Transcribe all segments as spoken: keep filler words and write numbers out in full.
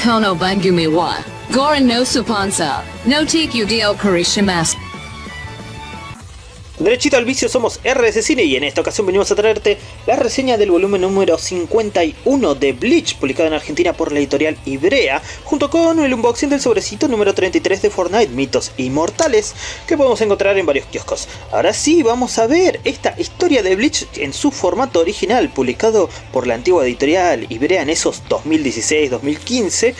Kono Bangumi wa Goran no Supansa, no Tiku Dio Karishimasu. Derechito al vicio, somos R S Cine y en esta ocasión venimos a traerte la reseña del volumen número cincuenta y uno de Bleach, publicado en Argentina por la editorial Ivrea, junto con el unboxing del sobrecito número treinta y tres de Fortnite, Mitos Inmortales, que podemos encontrar en varios kioscos. Ahora sí, vamos a ver esta historia de Bleach en su formato original, publicado por la antigua editorial Ivrea en esos dos mil dieciséis dos mil quince,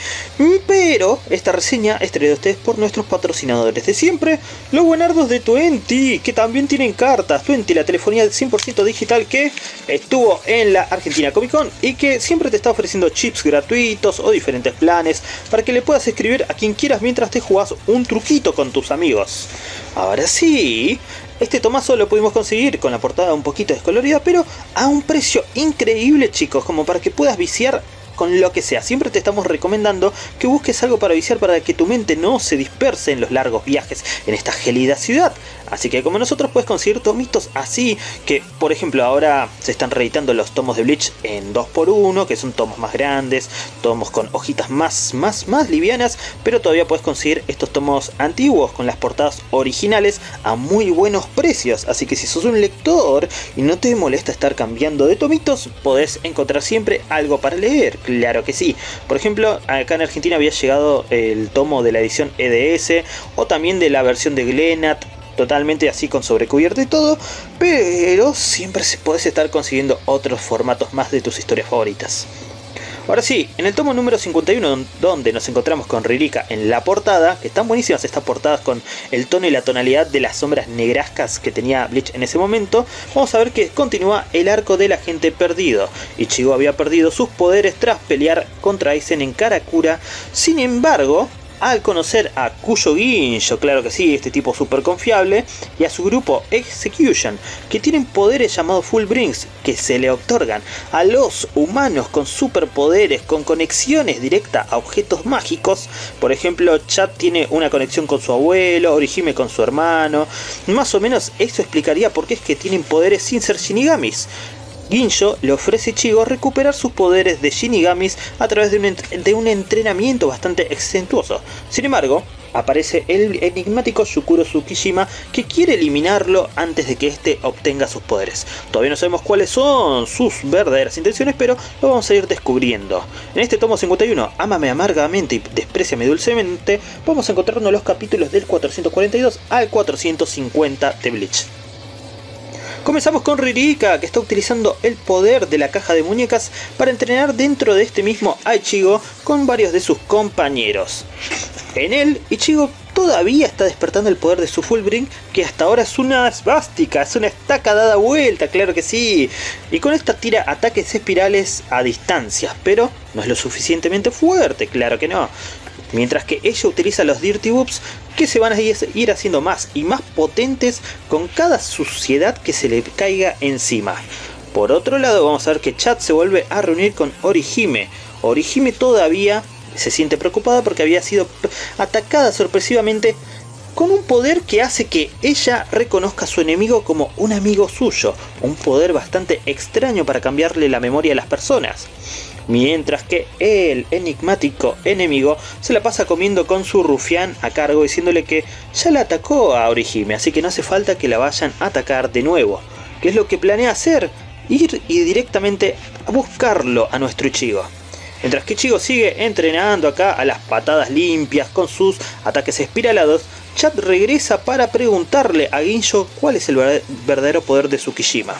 pero esta reseña es traída a ustedes por nuestros patrocinadores de siempre, los buenardos de Twenty, que también tienen cartas. Twenty, la telefonía cien por ciento digital que estuvo en la Argentina Comic Con y que siempre te está ofreciendo chips gratuitos o diferentes planes para que le puedas escribir a quien quieras mientras te jugás un truquito con tus amigos. Ahora sí, este tomazo lo pudimos conseguir con la portada un poquito descolorida, pero a un precio increíble, chicos, como para que puedas viciar con lo que sea. Siempre te estamos recomendando que busques algo para viciar, para que tu mente no se disperse en los largos viajes en esta gélida ciudad. Así que como nosotros puedes conseguir tomitos así, que por ejemplo ahora se están reeditando los tomos de Bleach en dos por uno, que son tomos más grandes, tomos con hojitas más, más, más livianas, pero todavía puedes conseguir estos tomos antiguos con las portadas originales a muy buenos precios. Así que si sos un lector y no te molesta estar cambiando de tomitos, podés encontrar siempre algo para leer. Claro que sí. Por ejemplo, acá en Argentina había llegado el tomo de la edición E D S o también de la versión de Glenat, totalmente así con sobrecubierta y todo, pero siempre podés estar consiguiendo otros formatos más de tus historias favoritas. Ahora sí, en el tomo número cincuenta y uno, donde nos encontramos con Ririka en la portada, que están buenísimas estas portadas con el tono y la tonalidad de las sombras negrascas que tenía Bleach en ese momento, vamos a ver que continúa el arco del agente perdido. Ichigo había perdido sus poderes tras pelear contra Aizen en Karakura. Sin embargo, al conocer a Kuyo Ginjo, claro que sí, este tipo súper confiable, y a su grupo Execution, que tienen poderes llamados Full Brings, que se le otorgan a los humanos con superpoderes, con conexiones directas a objetos mágicos. Por ejemplo, Chad tiene una conexión con su abuelo, Orihime con su hermano. Más o menos eso explicaría por qué es que tienen poderes sin ser Shinigamis. Ginjo le ofrece a Ichigo recuperar sus poderes de Shinigamis a través de un, de un entrenamiento bastante excentuoso. Sin embargo, aparece el enigmático Yukuro Tsukishima, que quiere eliminarlo antes de que éste obtenga sus poderes. Todavía no sabemos cuáles son sus verdaderas intenciones, pero lo vamos a ir descubriendo. En este tomo cincuenta y uno, Ámame amargamente y despréciame dulcemente, vamos a encontrarnos los capítulos del cuatrocientos cuarenta y dos al cuatrocientos cincuenta de Bleach. Comenzamos con Ririka, que está utilizando el poder de la caja de muñecas para entrenar dentro de este mismo Ichigo con varios de sus compañeros. En él, Ichigo todavía está despertando el poder de su Full Bring, que hasta ahora es una esvástica, es una estaca dada vuelta, claro que sí. Y con esta tira ataques espirales a distancias, pero no es lo suficientemente fuerte, claro que no. Mientras que ella utiliza los Dirty Boobs, que se van a ir haciendo más y más potentes con cada suciedad que se le caiga encima. Por otro lado, vamos a ver que Chad se vuelve a reunir con Orihime. Orihime todavía se siente preocupada porque había sido atacada sorpresivamente con un poder que hace que ella reconozca a su enemigo como un amigo suyo. Un poder bastante extraño para cambiarle la memoria a las personas. Mientras que el enigmático enemigo se la pasa comiendo con su rufián a cargo, diciéndole que ya la atacó a Orihime, así que no hace falta que la vayan a atacar de nuevo. ¿Qué es lo que planea hacer? Ir y directamente a buscarlo a nuestro Ichigo. Mientras que Ichigo sigue entrenando acá a las patadas limpias con sus ataques espiralados, Chad regresa para preguntarle a Ginjo cuál es el verdadero poder de Tsukishima.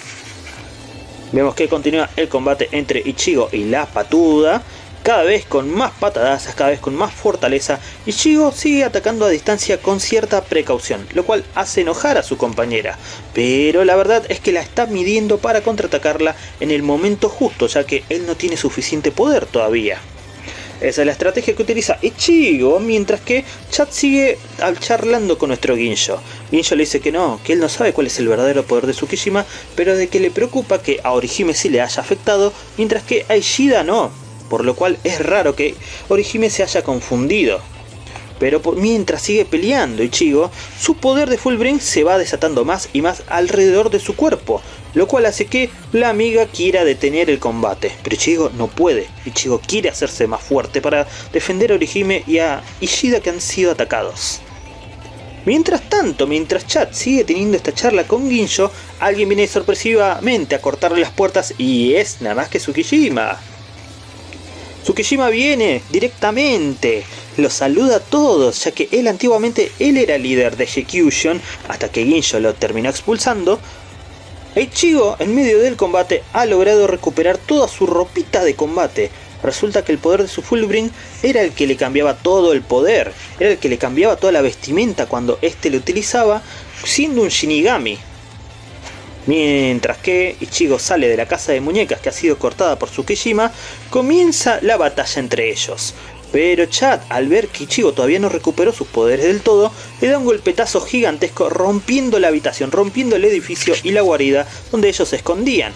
Vemos que continúa el combate entre Ichigo y la patuda, cada vez con más patadazas, cada vez con más fortaleza. Ichigo sigue atacando a distancia con cierta precaución, lo cual hace enojar a su compañera, pero la verdad es que la está midiendo para contraatacarla en el momento justo, ya que él no tiene suficiente poder todavía. Esa es la estrategia que utiliza Ichigo, mientras que Chad sigue charlando con nuestro Ginjo. Ginjo le dice que no, que él no sabe cuál es el verdadero poder de Tsukishima, pero de que le preocupa que a Orihime sí le haya afectado, mientras que a Ishida no, por lo cual es raro que Orihime se haya confundido. Pero por, mientras sigue peleando Ichigo, su poder de Full Bring se va desatando más y más alrededor de su cuerpo, lo cual hace que la amiga quiera detener el combate. Pero Ichigo no puede. Ichigo quiere hacerse más fuerte para defender a Orihime y a Ishida, que han sido atacados. Mientras tanto, mientras Chad sigue teniendo esta charla con Ginjo, alguien viene sorpresivamente a cortarle las puertas y es nada más que Tsukishima. Tsukishima viene directamente, los saluda a todos, ya que él antiguamente él era líder de Execution hasta que Ginjo lo terminó expulsando. Ichigo, en medio del combate, ha logrado recuperar toda su ropita de combate. Resulta que el poder de su Full Bring era el que le cambiaba todo el poder, era el que le cambiaba toda la vestimenta cuando éste lo utilizaba, siendo un Shinigami. Mientras que Ichigo sale de la casa de muñecas que ha sido cortada por Tsukishima, comienza la batalla entre ellos. Pero Chad, al ver que Ichigo todavía no recuperó sus poderes del todo, le da un golpetazo gigantesco rompiendo la habitación, rompiendo el edificio y la guarida donde ellos se escondían.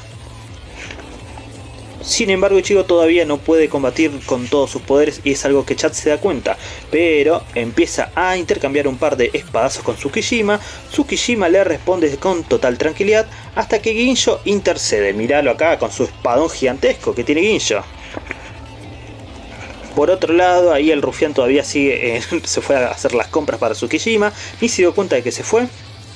Sin embargo, Ichigo todavía no puede combatir con todos sus poderes y es algo que Chad se da cuenta, pero empieza a intercambiar un par de espadazos con Tsukishima. Tsukishima le responde con total tranquilidad hasta que Ginjo intercede. Míralo acá con su espadón gigantesco que tiene Ginjo. Por otro lado, ahí el rufián todavía sigue, eh, se fue a hacer las compras para Tsukishima, ni se dio cuenta de que se fue.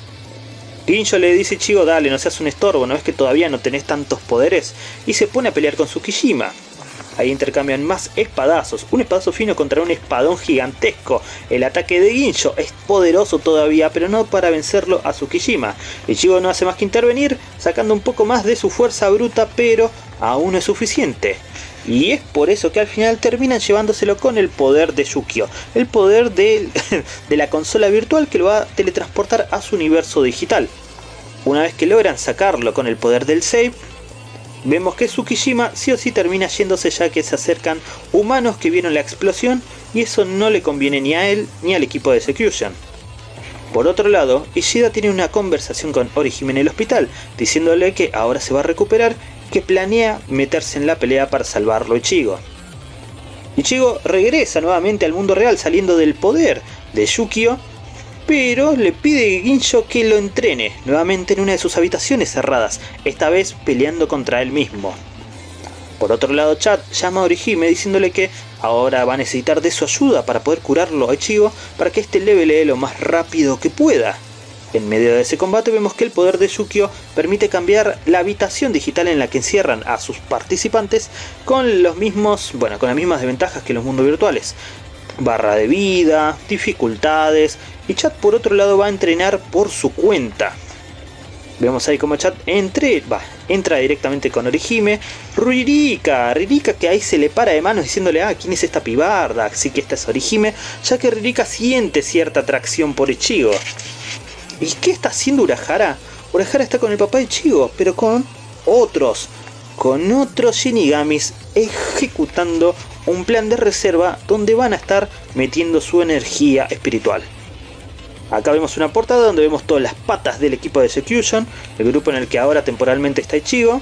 Ginjo le dice: Ichigo, dale, no seas un estorbo, ¿no ves que todavía no tenés tantos poderes? Y se pone a pelear con Tsukishima. Ahí intercambian más espadazos, un espadazo fino contra un espadón gigantesco. El ataque de Ginjo es poderoso todavía, pero no para vencerlo a Tsukishima. Ichigo no hace más que intervenir, sacando un poco más de su fuerza bruta, pero aún no es suficiente. Y es por eso que al final terminan llevándoselo con el poder de Yukio, el poder de, de la consola virtual que lo va a teletransportar a su universo digital. Una vez que logran sacarlo con el poder del save, vemos que Tsukishima sí o sí termina yéndose, ya que se acercan humanos que vieron la explosión y eso no le conviene ni a él ni al equipo de Execution. Por otro lado, Ishida tiene una conversación con Orihime en el hospital, diciéndole que ahora se va a recuperar, que planea meterse en la pelea para salvarlo a Ichigo. Ichigo regresa nuevamente al mundo real saliendo del poder de Yukio, pero le pide a Ginjo que lo entrene nuevamente en una de sus habitaciones cerradas, esta vez peleando contra él mismo. Por otro lado, Chad llama a Orihime diciéndole que ahora va a necesitar de su ayuda para poder curarlo a Ichigo para que este levelee lo más rápido que pueda. En medio de ese combate vemos que el poder de Yukio permite cambiar la habitación digital en la que encierran a sus participantes con los mismos, bueno, con las mismas desventajas que los mundos virtuales. Barra de vida, dificultades, y Chad por otro lado va a entrenar por su cuenta. Vemos ahí como Chad entre, va, entra directamente con Orihime. Ririka, Ririka que ahí se le para de manos diciéndole: ah, ¿quién es esta pibarda? Así que esta es Orihime, ya que Ririka siente cierta atracción por Ichigo. ¿Y qué está haciendo Urahara? Urahara está con el papá de Ichigo, pero con otros, con otros Shinigamis, ejecutando un plan de reserva donde van a estar metiendo su energía espiritual. Acá vemos una portada donde vemos todas las patas del equipo de Execution, el grupo en el que ahora temporalmente está Ichigo.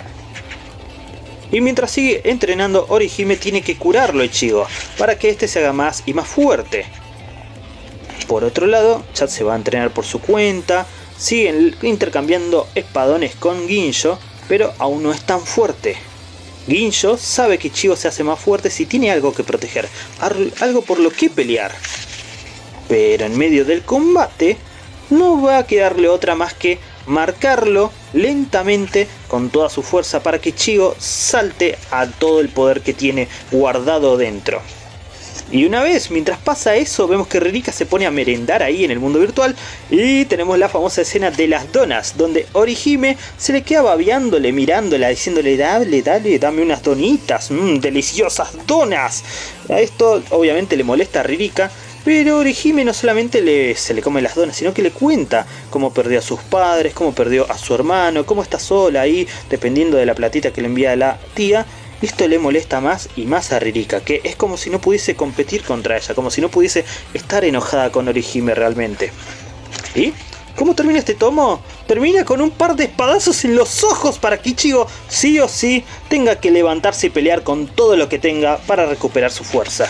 Y mientras sigue entrenando, Orihime tiene que curarlo a Ichigo para que este se haga más y más fuerte. Por otro lado, Chad se va a entrenar por su cuenta, siguen intercambiando espadones con Ginjo, pero aún no es tan fuerte. Ginjo sabe que Ichigo se hace más fuerte si tiene algo que proteger, algo por lo que pelear. Pero en medio del combate, no va a quedarle otra más que marcarlo lentamente con toda su fuerza para que Ichigo salte a todo el poder que tiene guardado dentro. Y una vez, mientras pasa eso, vemos que Ririka se pone a merendar ahí en el mundo virtual. Y tenemos la famosa escena de las donas, donde Orihime se le queda babeándole, mirándola, diciéndole: dale, dale, dame unas donitas, mmm, deliciosas donas. A esto obviamente le molesta a Ririka, pero Orihime no solamente le, se le come las donas, sino que le cuenta cómo perdió a sus padres, cómo perdió a su hermano, cómo está sola ahí, dependiendo de la platita que le envía la tía. Esto le molesta más y más a Ririka, que es como si no pudiese competir contra ella, como si no pudiese estar enojada con Orihime realmente. ¿Y cómo termina este tomo? Termina con un par de espadazos en los ojos para que Ichigo sí o sí tenga que levantarse y pelear con todo lo que tenga para recuperar su fuerza.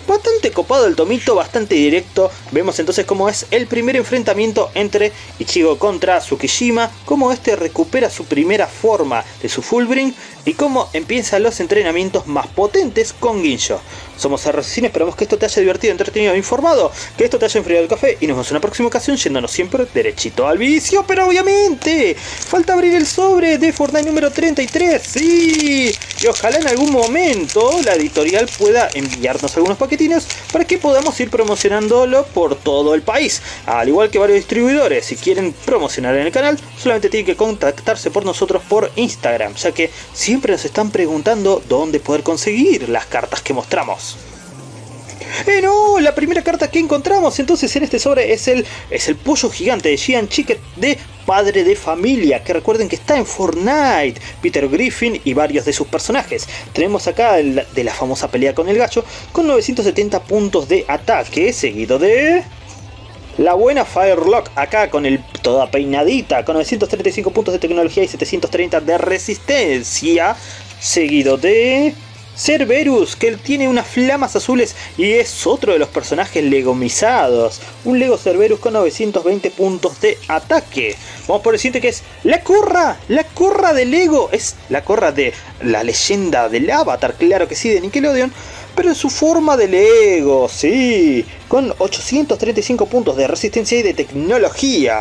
Bastante copado el tomito, bastante directo. Vemos entonces cómo es el primer enfrentamiento entre Ichigo contra Tsukishima, cómo este recupera su primera forma de su Fullbring y cómo empiezan los entrenamientos más potentes con Ginjo. Somos R C Cine, esperamos que esto te haya divertido, entretenido e informado, que esto te haya enfriado el café y nos vemos en una próxima ocasión yéndonos siempre derechito al vicio. Pero obviamente falta abrir el sobre de Fortnite número treinta y tres, sí, y ojalá en algún momento la editorial pueda enviarnos algunos paquetines para que podamos ir promocionándolo por todo el país, al igual que varios distribuidores. Si quieren promocionar en el canal, solamente tienen que contactarse por nosotros por Instagram, ya que siempre nos están preguntando dónde poder conseguir las cartas que mostramos. ¡Eh no! La primera carta que encontramos entonces en este sobre es el, es el pollo gigante de Giant Chicken de Padre de Familia, que recuerden que está en Fortnite, Peter Griffin y varios de sus personajes. Tenemos acá el, de la famosa pelea con el gallo, con novecientos setenta puntos de ataque, seguido de... la buena Firelock, acá con el toda peinadita, con novecientos treinta y cinco puntos de tecnología y setecientos treinta de resistencia, seguido de... Cerberus, que él tiene unas flamas azules y es otro de los personajes legomizados. Un Lego Cerberus con novecientos veinte puntos de ataque. Vamos por el siguiente, que es la Korra. La Korra de Lego. Es la Korra de la leyenda del Avatar, claro que sí, de Nickelodeon. Pero en su forma de Lego, sí. Con ochocientos treinta y cinco puntos de resistencia y de tecnología.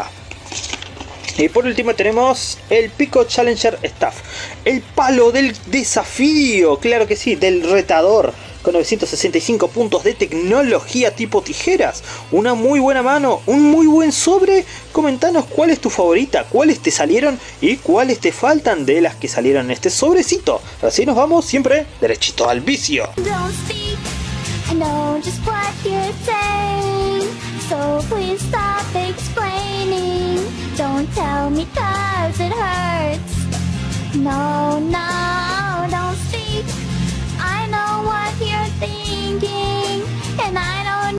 Y por último tenemos el Pico Challenger Staff, el palo del desafío, claro que sí, del retador, con novecientos sesenta y cinco puntos de tecnología tipo tijeras. Una muy buena mano, un muy buen sobre. Comentanos cuál es tu favorita, cuáles te salieron y cuáles te faltan de las que salieron en este sobrecito. Así nos vamos siempre derechito al vicio. I know just what you're saying, so please stop explaining. Don't tell me 'cause it hurts. No, no.